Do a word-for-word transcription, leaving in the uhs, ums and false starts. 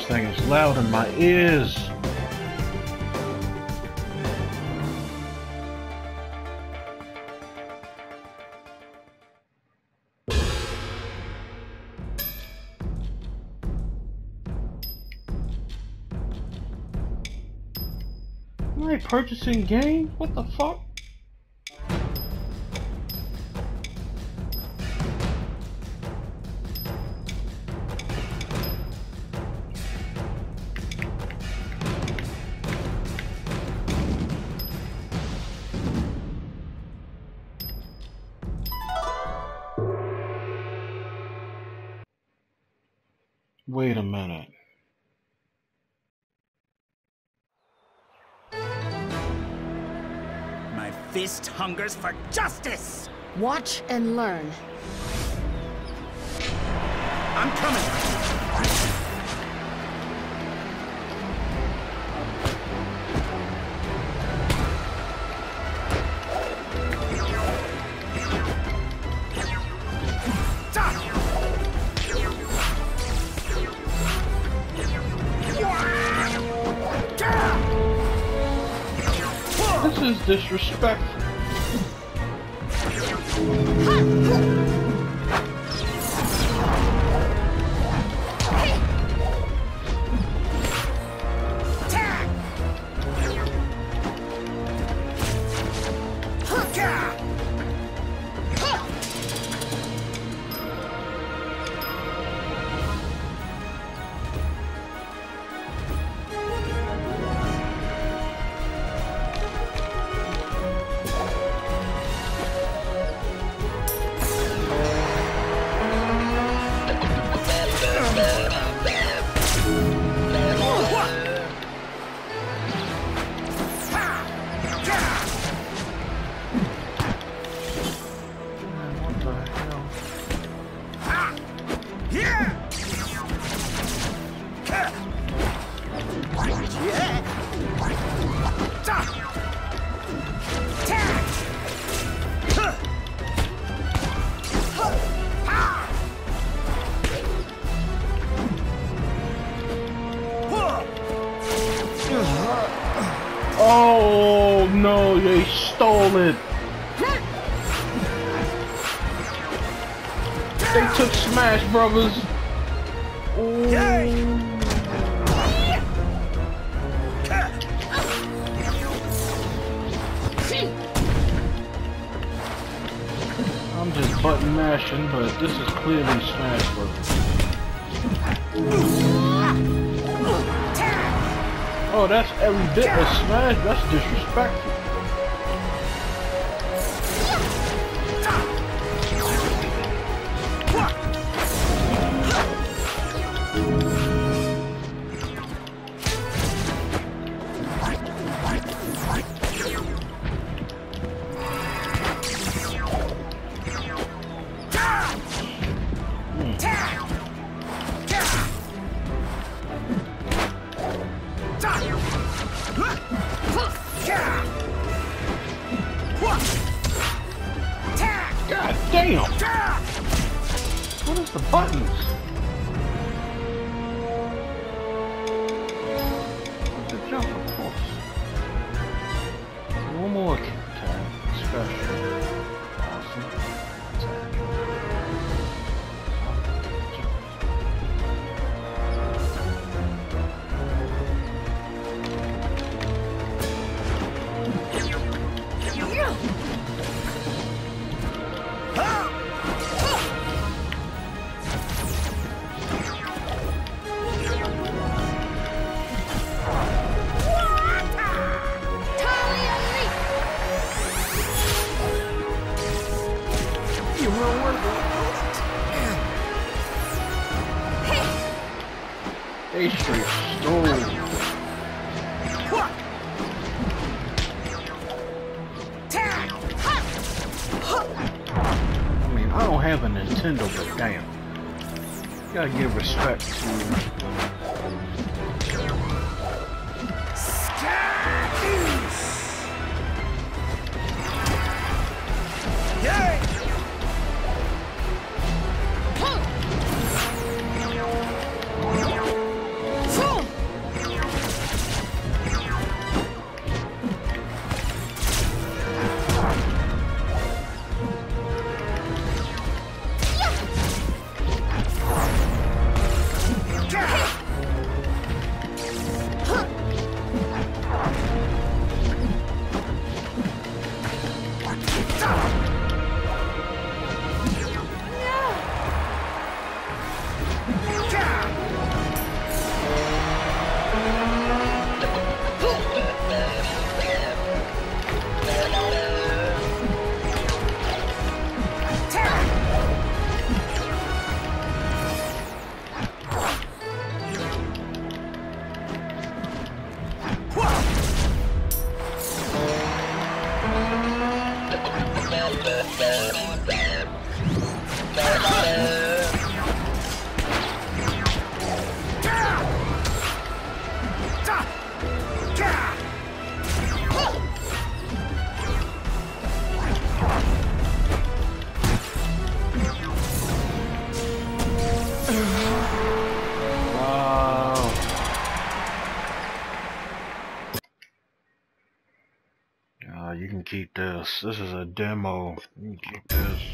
This thing is loud in my ears. Am I purchasing game? What the fuck? Wait a minute. My fist hungers for justice! Watch and learn. I'm coming! This is disrespectful. Oh no, they stole it. They took Smash Brothers. Ooh. I'm just button mashing, but this is clearly Smash Brothers. Oh, that's every bit of Smash. That's disrespectful. God damn! What is the buttons? The jump, of course. One more attack. Special. Awesome. Attack. They straight stole. I mean, I don't have a Nintendo, but damn. You gotta give respect to... You can keep this. This is a demo. You can keep this.